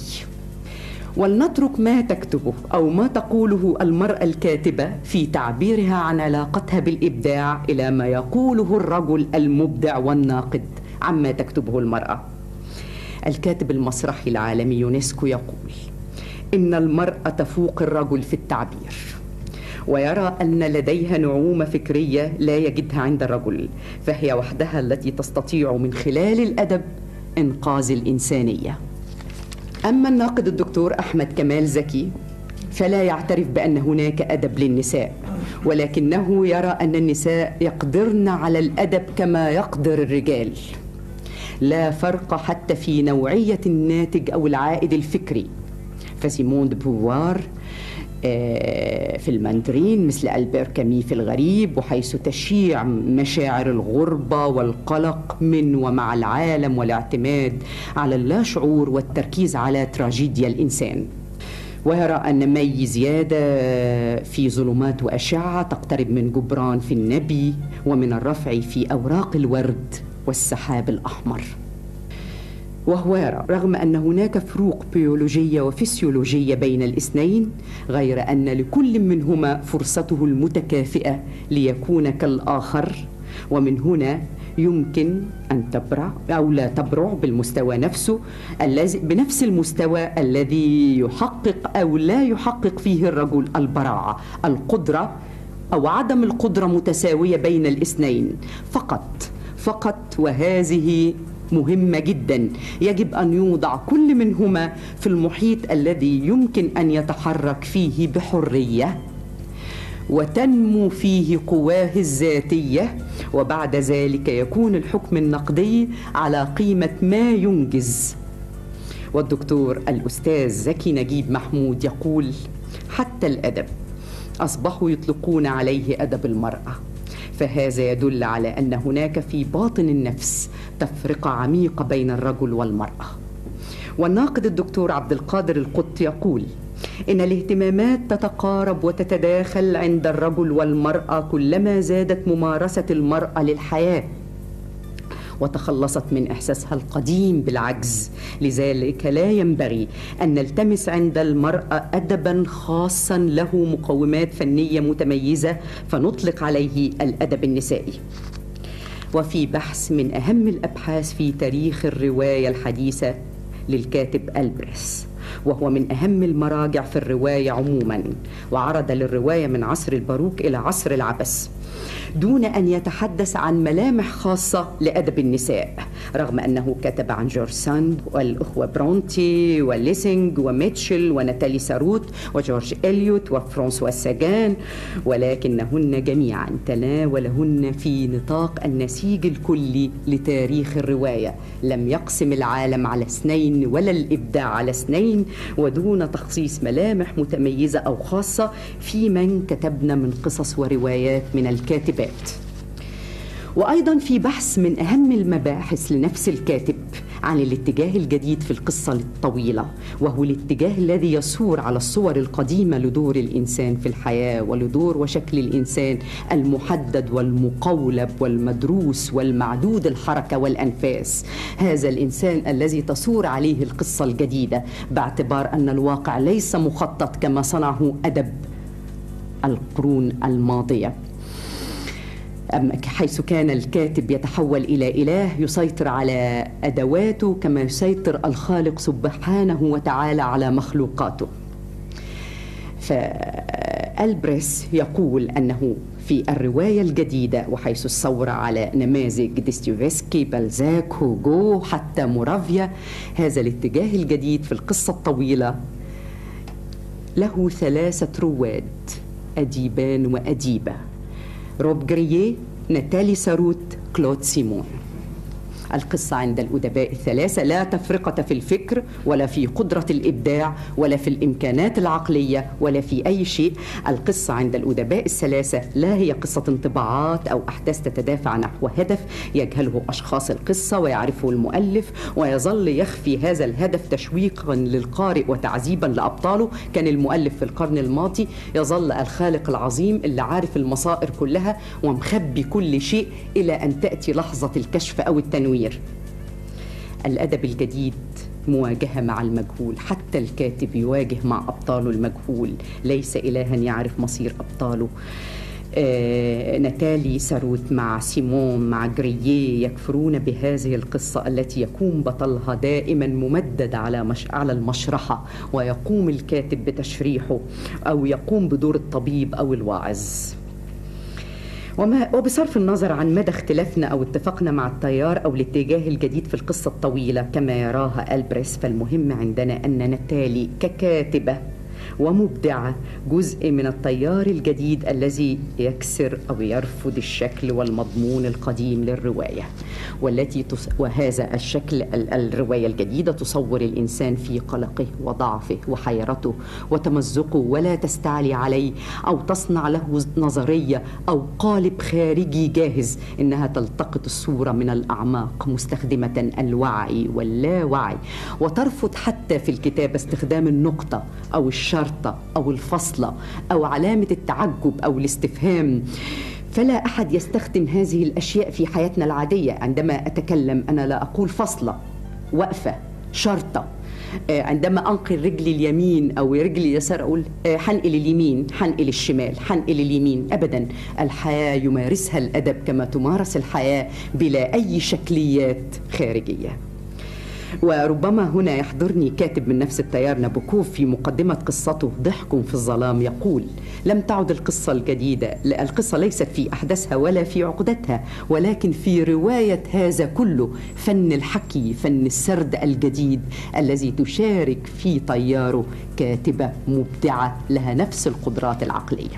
ولنترك ما تكتبه أو ما تقوله المرأة الكاتبة في تعبيرها عن علاقتها بالإبداع إلى ما يقوله الرجل المبدع والناقد عما تكتبه المرأة. الكاتب المسرحي العالمي يونسكو يقول إن المرأة تفوق الرجل في التعبير، ويرى أن لديها نعومة فكرية لا يجدها عند الرجل، فهي وحدها التي تستطيع من خلال الأدب إنقاذ الإنسانية. أما الناقد الدكتور أحمد كمال زكي فلا يعترف بأن هناك أدب للنساء، ولكنه يرى أن النساء يقدرن على الأدب كما يقدر الرجال، لا فرق حتى في نوعية الناتج أو العائد الفكري. فسيمون دو بوفوار في الماندرين مثل ألبير كامي في الغريب، وحيث تشيع مشاعر الغربة والقلق من ومع العالم والاعتماد على اللاشعور والتركيز على تراجيديا الإنسان. ويرى أن مي زيادة في ظلمات وأشعة تقترب من جبران في النبي، ومن الرفع في أوراق الورد والسحاب الأحمر. وهو يرى رغم أن هناك فروق بيولوجية وفسيولوجية بين الاثنين، غير أن لكل منهما فرصته المتكافئة ليكون كالآخر، ومن هنا يمكن أن تبرع أو لا تبرع بالمستوى نفسه الذي بنفس المستوى الذي يحقق أو لا يحقق فيه الرجل البراعة. القدرة أو عدم القدرة متساوية بين الاثنين فقط فقط وهذه مهمة جدا. يجب أن يوضع كل منهما في المحيط الذي يمكن أن يتحرك فيه بحرية وتنمو فيه قواه الذاتية، وبعد ذلك يكون الحكم النقدي على قيمة ما ينجز. والدكتور الأستاذ زكي نجيب محمود يقول حتى الأدب أصبحوا يطلقون عليه أدب المرأة، فهذا يدل على أن هناك في باطن النفس تفرقة عميقة بين الرجل والمرأة. والناقد الدكتور عبد القادر القط يقول إن الاهتمامات تتقارب وتتداخل عند الرجل والمرأة كلما زادت ممارسة المرأة للحياة وتخلصت من إحساسها القديم بالعجز، لذلك لا ينبغي أن نلتمس عند المرأة أدبا خاصا له مقومات فنية متميزة فنطلق عليه الأدب النسائي. وفي بحث من أهم الأبحاث في تاريخ الرواية الحديثة للكاتب ألبريس، وهو من أهم المراجع في الرواية عموما، وعرض للرواية من عصر الباروك إلى عصر العبث دون أن يتحدث عن ملامح خاصة لأدب النساء، رغم أنه كتب عن جورج ساند والأخوة برونتي وليسينج وميتشل وناتالي ساروت وجورج إليوت وفرانسوا ساجان، ولكنهن جميعا تناولهن في نطاق النسيج الكلي لتاريخ الرواية، لم يقسم العالم على اثنين ولا الإبداع على اثنين، ودون تخصيص ملامح متميزة أو خاصة في من كتبنا من قصص وروايات من الكاتبات. وأيضا في بحث من أهم المباحث لنفس الكاتب عن الاتجاه الجديد في القصة الطويلة، وهو الاتجاه الذي يثور على الصور القديمة لدور الإنسان في الحياة ولدور وشكل الإنسان المحدد والمقولب والمدروس والمعدود الحركة والأنفاس، هذا الإنسان الذي تثور عليه القصة الجديدة باعتبار أن الواقع ليس مخطط كما صنعه أدب القرون الماضية. حيث كان الكاتب يتحول إلى إله يسيطر على أدواته كما يسيطر الخالق سبحانه وتعالى على مخلوقاته. فألبريس يقول أنه في الرواية الجديدة، وحيث الثورة على نماذج ديستويفسكي، بلزاك، هوغو، حتى مورافيا، هذا الاتجاه الجديد في القصة الطويلة له ثلاثة رواد، أديبان وأديبة: روب جرييه، ناتالي ساروت، كلود سيمون. القصة عند الأدباء الثلاثة لا تفرقة في الفكر ولا في قدرة الإبداع ولا في الإمكانات العقلية ولا في أي شيء. القصة عند الأدباء الثلاثة لا هي قصة انطباعات أو أحداث تتدافع نحو هدف يجهله أشخاص القصة ويعرفه المؤلف ويظل يخفي هذا الهدف تشويقا للقارئ وتعذيبا لأبطاله. كان المؤلف في القرن الماضي يظل الخالق العظيم اللي عارف المصائر كلها ومخبي كل شيء إلى أن تأتي لحظة الكشف أو التنوير. الأدب الجديد مواجهة مع المجهول، حتى الكاتب يواجه مع أبطاله المجهول، ليس إلها يعرف مصير أبطاله. آه، ناتالي ساروت مع سيمون مع جرييه يكفرون بهذه القصة التي يكون بطلها دائما ممدد على مش... على المشرحة، ويقوم الكاتب بتشريحه أو يقوم بدور الطبيب أو الواعظ. وما وبصرف النظر عن مدى اختلافنا أو اتفاقنا مع التيار أو الاتجاه الجديد في القصة الطويلة كما يراها ألبريس، فالمهم عندنا أن ناتالي ككاتبة ومبدعة جزء من التيار الجديد الذي يكسر أو يرفض الشكل والمضمون القديم للرواية، والتي تص... وهذا الشكل الرواية الجديدة تصور الإنسان في قلقه وضعفه وحيرته وتمزقه، ولا تستعلي عليه أو تصنع له نظرية أو قالب خارجي جاهز، إنها تلتقط الصورة من الأعماق مستخدمة الوعي واللاوعي، وترفض حتى في الكتابة استخدام النقطة أو الشرطة أو الفصلة أو علامة التعجب أو الاستفهام. فلا أحد يستخدم هذه الأشياء في حياتنا العادية. عندما أتكلم أنا لا أقول فصلة، وقفة، شرطة. عندما أنقل رجلي اليمين أو رجلي اليسار أقول حنقل اليمين، حنقل الشمال، حنقل اليمين. أبدا، الحياة يمارسها الأدب كما تمارس الحياة بلا أي شكليات خارجية. وربما هنا يحضرني كاتب من نفس التيار نابوكوف في مقدمة قصته ضحك في الظلام يقول: لم تعد القصة الجديدة، القصة ليست في أحداثها ولا في عقدتها، ولكن في رواية هذا كله، فن الحكي، فن السرد الجديد الذي تشارك في تياره كاتبة مبدعة لها نفس القدرات العقلية.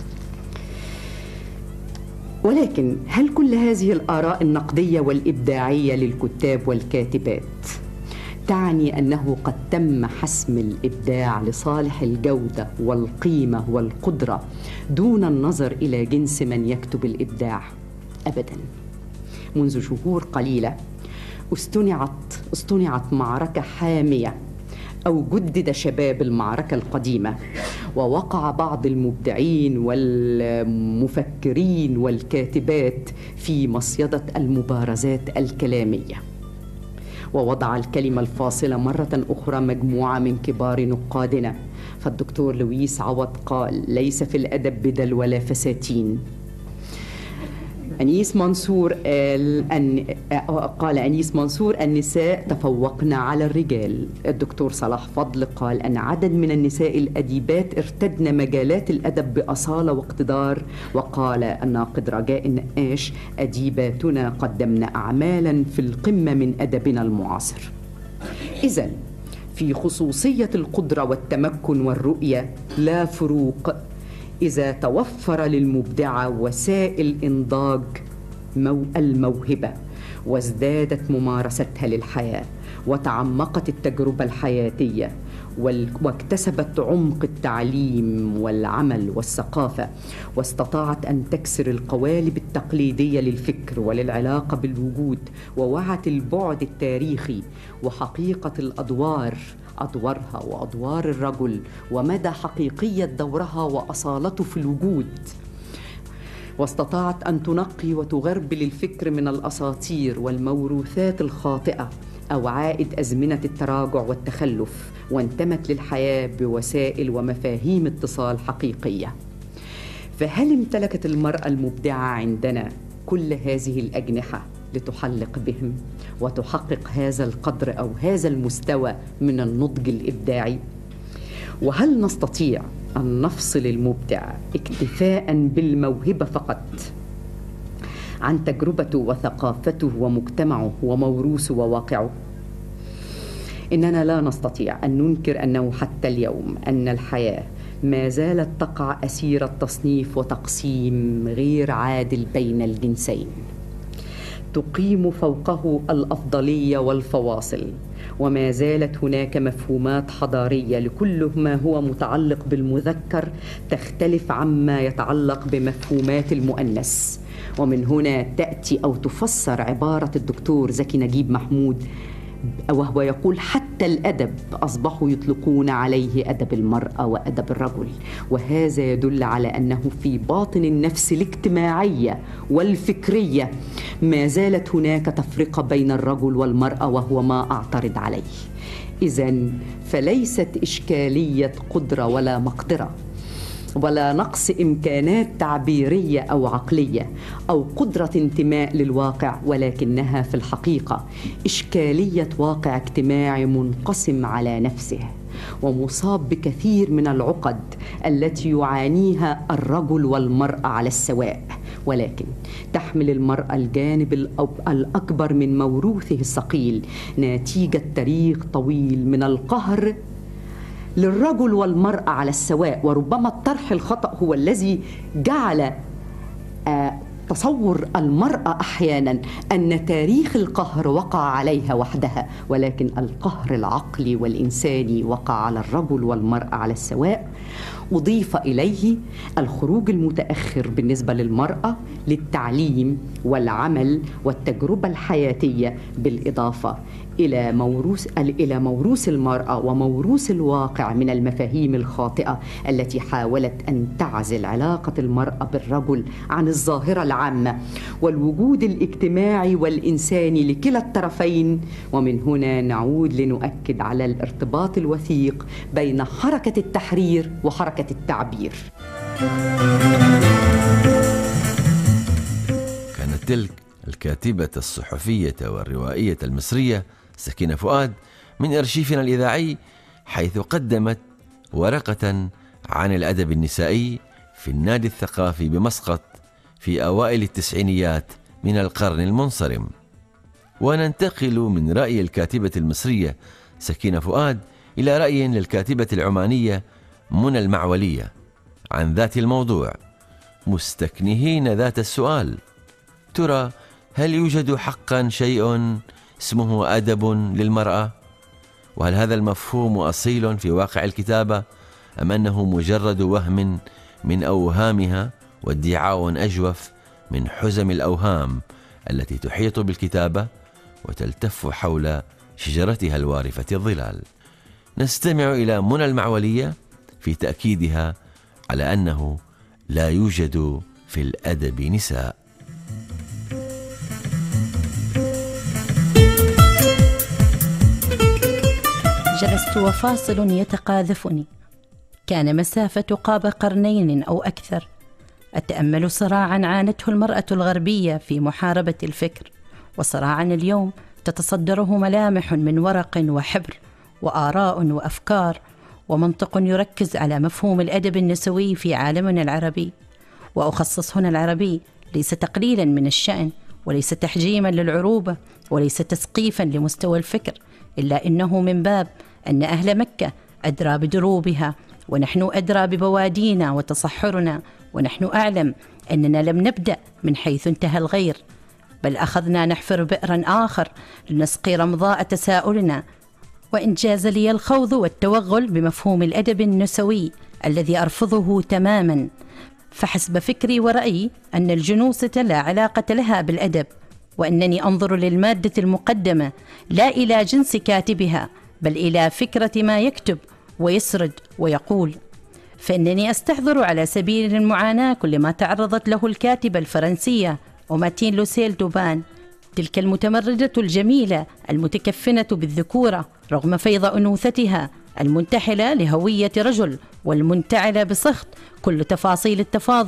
ولكن هل كل هذه الآراء النقدية والإبداعية للكتاب والكاتبات تعني أنه قد تم حسم الإبداع لصالح الجودة والقيمة والقدرة دون النظر إلى جنس من يكتب الإبداع؟ أبداً. منذ شهور قليلة استنعت استنعت معركة حامية، أو جدد شباب المعركة القديمة، ووقع بعض المبدعين والمفكرين والكاتبات في مصيدة المبارزات الكلامية. ووضع الكلمة الفاصلة مرة أخرى مجموعة من كبار نقادنا، فالدكتور لويس عوض قال: ليس في الأدب بدل ولا فساتين. أنيس منصور قال أن قال أنيس منصور النساء تفوقن على الرجال. الدكتور صلاح فضل قال أن عدد من النساء الأديبات ارتدن مجالات الأدب بأصالة واقتدار. وقال الناقد رجاء النقاش: أديباتنا قدمن أعمالا في القمة من أدبنا المعاصر. إذن في خصوصية القدرة والتمكن والرؤية لا فروق إذا توفر للمبدعة وسائل إنضاج الموهبة، وازدادت ممارستها للحياة، وتعمقت التجربة الحياتية، واكتسبت عمق التعليم والعمل والثقافة، واستطاعت أن تكسر القوالب التقليدية للفكر وللعلاقة بالوجود، ووعت البعد التاريخي وحقيقة الأدوار، أدوارها وأدوار الرجل، ومدى حقيقية دورها وأصالته في الوجود، واستطاعت أن تنقي وتغربل الفكر من الأساطير والموروثات الخاطئة أو عائد أزمنة التراجع والتخلف، وانتمت للحياة بوسائل ومفاهيم اتصال حقيقية. فهل امتلكت المرأة المبدعة عندنا كل هذه الأجنحة لتحلق بهم وتحقق هذا القدر أو هذا المستوى من النضج الإبداعي؟ وهل نستطيع أن نفصل المبدع اكتفاء بالموهبة فقط عن تجربته وثقافته ومجتمعه وموروثه وواقعه؟ إننا لا نستطيع أن ننكر أنه حتى اليوم أن الحياة ما زالت تقع أسير التصنيف وتقسيم غير عادل بين الجنسين، تقيم فوقه الأفضلية والفواصل، وما زالت هناك مفهومات حضارية لكل ما هو متعلق بالمذكر تختلف عما يتعلق بمفهومات المؤنث. ومن هنا تأتي أو تفسر عبارة الدكتور زكي نجيب محمود، وهو يقول حتى الأدب أصبحوا يطلقون عليه أدب المرأة وأدب الرجل، وهذا يدل على أنه في باطن النفس الاجتماعية والفكرية ما زالت هناك تفرقة بين الرجل والمرأة، وهو ما أعترض عليه. إذن فليست إشكالية قدرة ولا مقدرة ولا نقص إمكانات تعبيرية أو عقلية أو قدرة انتماء للواقع، ولكنها في الحقيقة إشكالية واقع اجتماعي منقسم على نفسه ومصاب بكثير من العقد التي يعانيها الرجل والمرأة على السواء، ولكن تحمل المرأة الجانب الأكبر من موروثه الثقيل نتيجة تاريخ طويل من القهر للرجل والمرأة على السواء. وربما الطرح الخطأ هو الذي جعل آه تصور المرأة أحيانا أن تاريخ القهر وقع عليها وحدها، ولكن القهر العقلي والإنساني وقع على الرجل والمرأة على السواء. أضيف إليه الخروج المتأخر بالنسبة للمرأة للتعليم والعمل والتجربة الحياتية، بالإضافة إلى موروث إلى موروث المرأة وموروث الواقع من المفاهيم الخاطئة التي حاولت أن تعزل علاقة المرأة بالرجل عن الظاهرة العامة والوجود الاجتماعي والإنساني لكلا الطرفين. ومن هنا نعود لنؤكد على الارتباط الوثيق بين حركة التحرير وحركة التعبير. كانت تلك الكاتبة الصحفية والروائية المصرية سكينة فؤاد من أرشيفنا الإذاعي، حيث قدمت ورقة عن الأدب النسائي في النادي الثقافي بمسقط في أوائل التسعينيات من القرن المنصرم. وننتقل من رأي الكاتبة المصرية سكينة فؤاد إلى رأي للكاتبة العمانية منى المعولية عن ذات الموضوع، مستكنهين ذات السؤال: ترى هل يوجد حقا شيء اسمه أدب للمرأة؟ وهل هذا المفهوم أصيل في واقع الكتابة أم أنه مجرد وهم من أوهامها وادعاء أجوف من حزم الأوهام التي تحيط بالكتابة وتلتف حول شجرتها الوارفة الظلال؟ نستمع إلى منى المعولية في تأكيدها على أنه لا يوجد في الأدب نساء. جلست وفاصل يتقاذفني، كان مسافة قاب قرنين أو أكثر، أتأمل صراعا عانته المرأة الغربية في محاربة الفكر، وصراعا اليوم تتصدره ملامح من ورق وحبر وآراء وأفكار ومنطق يركز على مفهوم الأدب النسوي في عالمنا العربي. وأخصص هنا العربي ليس تقليلا من الشأن وليس تحجيما للعروبة وليس تسقيفا لمستوى الفكر، إلا إنه من باب أن أهل مكة أدرى بدروبها ونحن أدرى ببوادينا وتصحرنا، ونحن أعلم أننا لم نبدأ من حيث انتهى الغير، بل أخذنا نحفر بئرا آخر لنسقي رمضاء تساؤلنا. وإن جاز لي الخوض والتوغل بمفهوم الأدب النسوي الذي أرفضه تماما، فحسب فكري ورأيي أن الجنوسة لا علاقة لها بالأدب، وأنني أنظر للمادة المقدمة لا إلى جنس كاتبها بل إلى فكرة ما يكتب ويسرد ويقول. فإنني أستحضر على سبيل المعاناة كل ما تعرضت له الكاتبة الفرنسية وماتين لوسيل دوبان، تلك المتمردة الجميلة المتكفنة بالذكورة رغم فيض أنوثتها، المنتحلة لهوية رجل والمنتعلة بسخط كل تفاصيل التفاضل،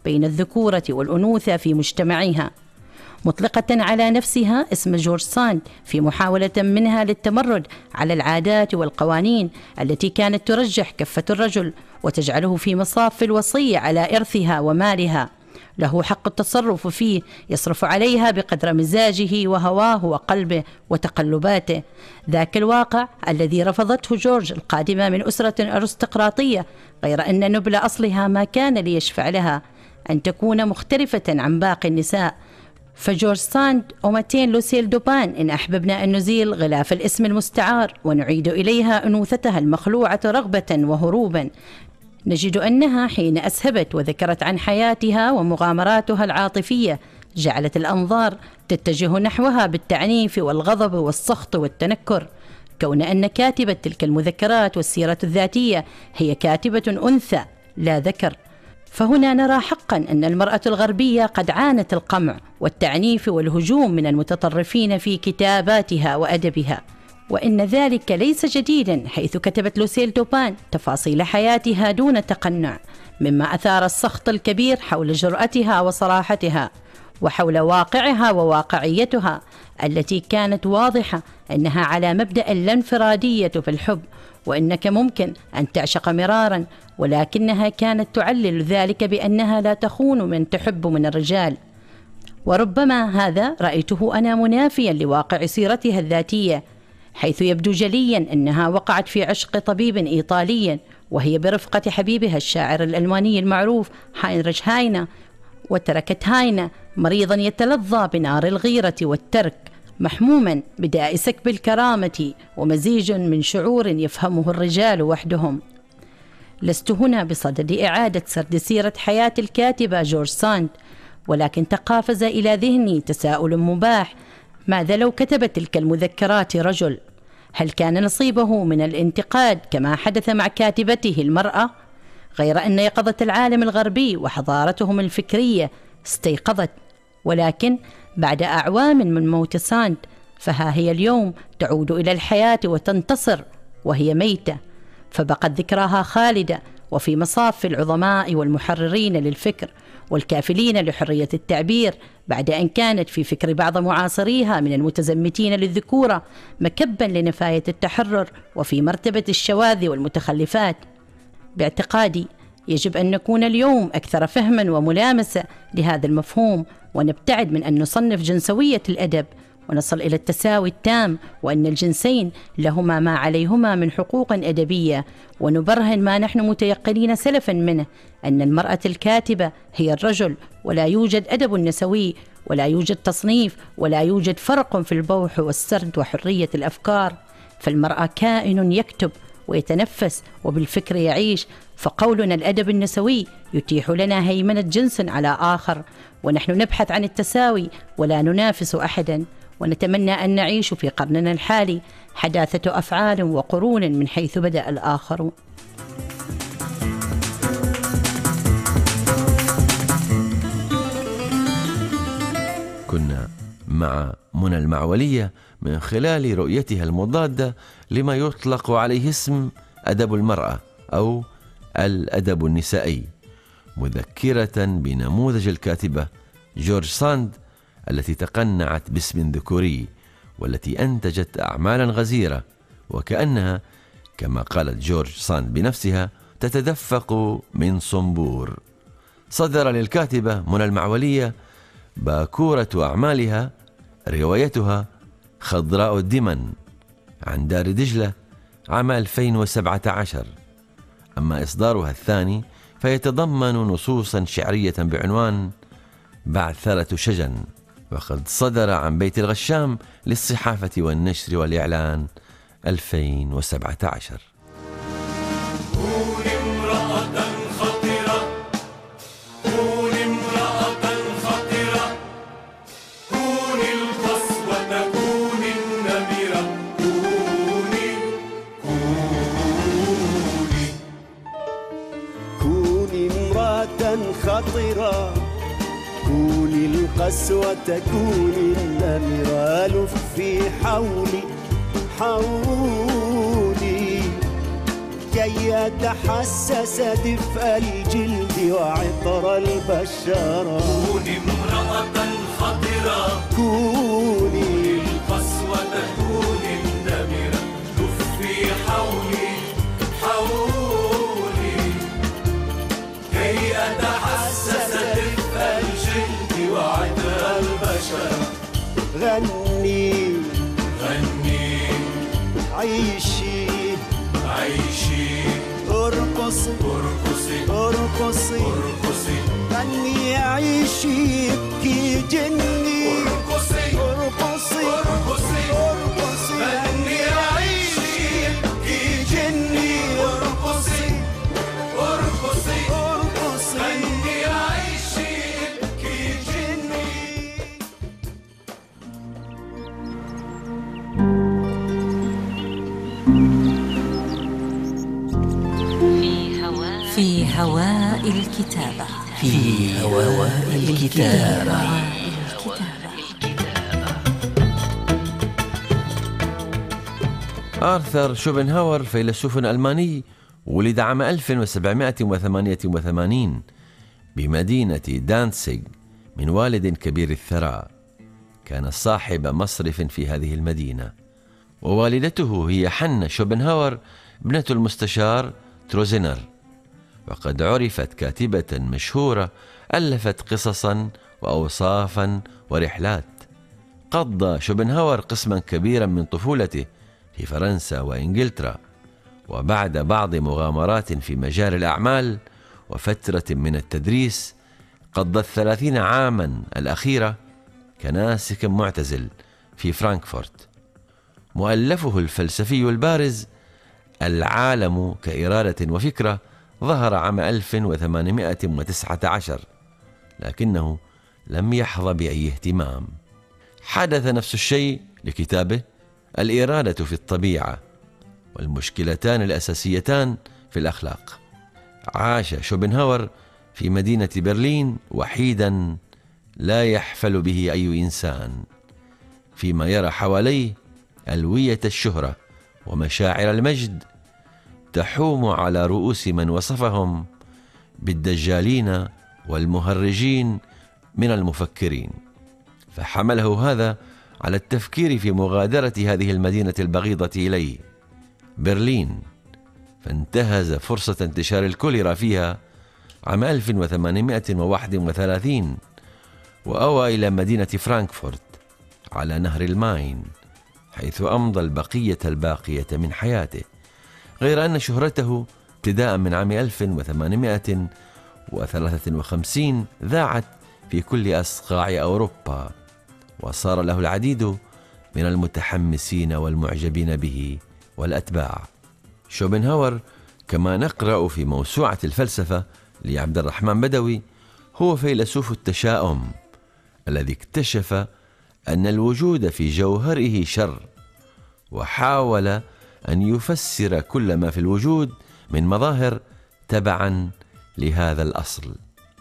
بين الذكورة والأنوثة في مجتمعها، مطلقة على نفسها اسم جورج ساند في محاولة منها للتمرد على العادات والقوانين التي كانت ترجح كفة الرجل وتجعله في مصاف الوصية على إرثها ومالها، له حق التصرف فيه، يصرف عليها بقدر مزاجه وهواه وقلبه وتقلباته. ذاك الواقع الذي رفضته جورج القادمة من أسرة أرستقراطية، غير أن نبل أصلها ما كان ليشفع لها أن تكون مختلفة عن باقي النساء. فجورج ساند أمتين لوسيل دوبان إن أحببنا أن نزيل غلاف الاسم المستعار ونعيد إليها أنوثتها المخلوعة رغبة وهروبا، نجد أنها حين أسهبت وذكرت عن حياتها ومغامراتها العاطفية جعلت الأنظار تتجه نحوها بالتعنيف والغضب والسخط والتنكر، كون أن كاتبة تلك المذكرات والسيرة الذاتية هي كاتبة أنثى لا ذكر. فهنا نرى حقا أن المرأة الغربية قد عانت القمع والتعنيف والهجوم من المتطرفين في كتاباتها وأدبها، وإن ذلك ليس جديدا، حيث كتبت لوسيل دوبان تفاصيل حياتها دون تقنع، مما أثار السخط الكبير حول جرأتها وصراحتها وحول واقعها وواقعيتها التي كانت واضحة أنها على مبدأ الانفرادية في الحب، وإنك ممكن أن تعشق مرارا، ولكنها كانت تعلل ذلك بأنها لا تخون من تحب من الرجال. وربما هذا رأيته أنا منافيا لواقع سيرتها الذاتية، حيث يبدو جليا أنها وقعت في عشق طبيب إيطالي وهي برفقة حبيبها الشاعر الألماني المعروف هاينريش هاينه، وتركت هاينه مريضا يتلظى بنار الغيرة والترك، محموما بداء سكب الكرامة ومزيج من شعور يفهمه الرجال وحدهم. لست هنا بصدد إعادة سرد سيرة حياة الكاتبة جورج ساند، ولكن تقافز إلى ذهني تساؤل مباح: ماذا لو كتب تلك المذكرات رجل؟ هل كان نصيبه من الانتقاد كما حدث مع كاتبته المرأة؟ غير أن يقظة العالم الغربي وحضارتهم الفكرية استيقظت، ولكن بعد أعوام من موت ساند، فها هي اليوم تعود إلى الحياة وتنتصر وهي ميتة، فبقت ذكراها خالدة وفي مصاف العظماء والمحررين للفكر والكافلين لحرية التعبير، بعد أن كانت في فكر بعض معاصريها من المتزمتين للذكورة مكبا لنفاية التحرر وفي مرتبة الشواذ والمتخلفات. باعتقادي يجب أن نكون اليوم أكثر فهما وملامسة لهذا المفهوم، ونبتعد من أن نصنف جنسوية الأدب، ونصل إلى التساوي التام، وأن الجنسين لهما ما عليهما من حقوق أدبية، ونبرهن ما نحن متيقنين سلفا منه، أن المرأة الكاتبة هي الرجل، ولا يوجد أدب نسوي، ولا يوجد تصنيف، ولا يوجد فرق في البوح والسرد وحرية الأفكار. فالمرأة كائن يكتب ويتنفس وبالفكر يعيش، فقولنا الأدب النسوي يتيح لنا هيمنة جنس على آخر، ونحن نبحث عن التساوي ولا ننافس أحدا، ونتمنى أن نعيش في قرننا الحالي حداثة أفعال وقرون من حيث بدأ الآخر. كنا مع منى المعولية من خلال رؤيتها المضادة لما يطلق عليه اسم أدب المرأة أو الأدب النسائي، مذكرة بنموذج الكاتبة جورج ساند التي تقنعت باسم ذكوري، والتي أنتجت أعمالا غزيرة، وكأنها كما قالت جورج ساند بنفسها تتدفق من صنبور. صدر للكاتبة منى المعولية باكورة أعمالها روايتها خضراء الدمن عن دار دجلة عام ألفين وسبعة عشر، أما إصدارها الثاني فيتضمن نصوصا شعرية بعنوان بعثرة شجن، وقد صدر عن بيت الغشام للصحافة والنشر والإعلان ألفين وسبعة عشر. كون امرأة خطرة، كون امرأة خطرة، كون القسوة، كون النمرة، كوني كوني كوني امرأة خطرة، كوني القسوة، كوني النمرة، لفي حولي حولي كي يتحسس دفء الجلد وعطر البشرة. كوني امرأة خطرة، كوني القسوة، كوني النمرة، لفي حولي حولي كي أتحسس دفء الجلد وعطر البشرة. غني غني عيشي عيشي، ارقصي ارقصي ارقصي ارقصي، غني عيشي ابكي جني، ارقصي ارقصي ارقصي ارقصي غني عيشي ابكي جني، ارقصي ارقصي ارقصي غني عيشي ابكي جني. في هواء الكتابة. في هواء الكتابة. آرثر شوبنهاور فيلسوف ألماني ولد عام ألف وسبعمائة وثمانية وثمانين بمدينة دانتسيغ من والد كبير الثراء. كان صاحب مصرف في هذه المدينة، ووالدته هي حنة شوبنهاور ابنة المستشار تروزينر، وقد عرفت كاتبة مشهورة ألفت قصصا وأوصافا ورحلات. قضى شوبنهاور قسما كبيرا من طفولته في فرنسا وإنجلترا، وبعد بعض مغامرات في مجال الأعمال وفترة من التدريس قضى الثلاثين عاما الأخيرة كناسك معتزل في فرانكفورت. مؤلفه الفلسفي البارز العالم كإرادة وفكرة ظهر عام ألف وثمانمائة وتسعة عشر، لكنه لم يحظى بأي اهتمام. حدث نفس الشيء لكتابه الإرادة في الطبيعة والمشكلتان الأساسيتان في الأخلاق. عاش شوبنهاور في مدينة برلين وحيدا لا يحفل به أي إنسان، فيما يرى حواليه ألوية الشهرة ومشاعر المجد تحوم على رؤوس من وصفهم بالدجالين والمهرجين من المفكرين. فحمله هذا على التفكير في مغادرة هذه المدينة البغيضة إليه برلين، فانتهز فرصة انتشار الكوليرا فيها عام ألف وثمانمائة وواحد وثلاثين وأوى إلى مدينة فرانكفورت على نهر الماين، حيث أمضى البقية الباقية من حياته، غير أن شهرته ابتداء من عام ألف وثمانمائة وثلاثة وخمسين ذاعت في كل أصقاع أوروبا، وصار له العديد من المتحمسين والمعجبين به والأتباع. شوبنهاور كما نقرأ في موسوعة الفلسفة لعبد الرحمن بدوي هو فيلسوف التشاؤم الذي اكتشف أن الوجود في جوهره شر، وحاول أن يفسر كل ما في الوجود من مظاهر تبعا لهذا الأصل.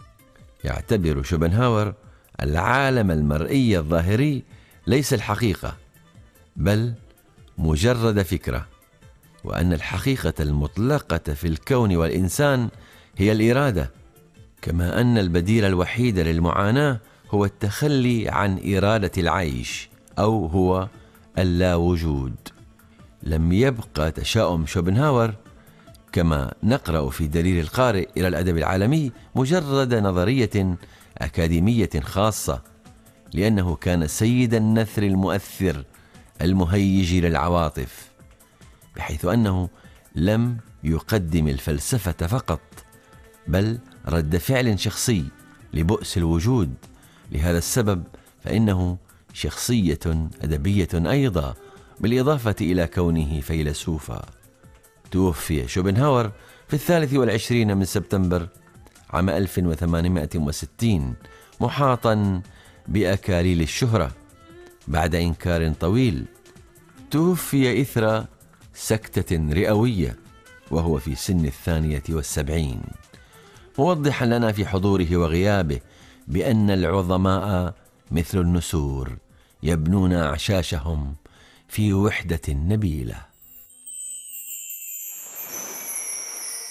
يعتبر شوبنهاور العالم المرئي الظاهري ليس الحقيقة بل مجرد فكرة، وأن الحقيقة المطلقة في الكون والإنسان هي الإرادة، كما أن البديل الوحيد للمعاناة هو التخلي عن إرادة العيش أو هو اللا وجود. لم يبقى تشاؤم شوبنهاور كما نقرأ في دليل القارئ إلى الأدب العالمي مجرد نظرية أكاديمية خاصة، لأنه كان سيد النثر المؤثر المهيج للعواطف، بحيث أنه لم يقدم الفلسفة فقط بل رد فعل شخصي لبؤس الوجود. لهذا السبب فإنه شخصية أدبية أيضا، بالإضافة إلى كونه فيلسوفا. توفي شوبنهاور في الثالث والعشرين من سبتمبر عام ألف وثمانمائة وستين محاطا بأكاليل الشهرة بعد إنكار طويل. توفي إثر سكتة رئوية وهو في سن الثانية والسبعين، موضحا لنا في حضوره وغيابه بأن العظماء مثل النسور يبنون أعشاشهم في وحدة نبيلة.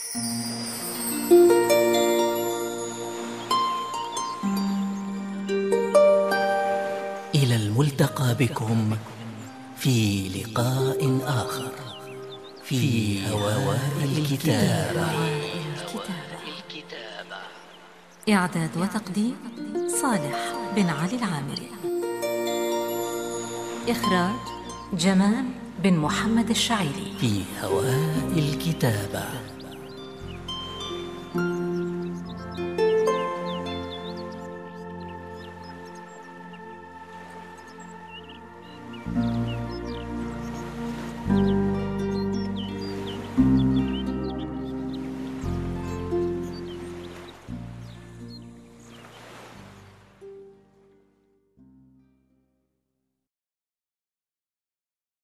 إلى الملتقى بكم في لقاء آخر في هواء الكتابة. إعداد وتقديم صالح بن علي العامري. إخراج جمال بن محمد الشعيري. في هواء الكتابة.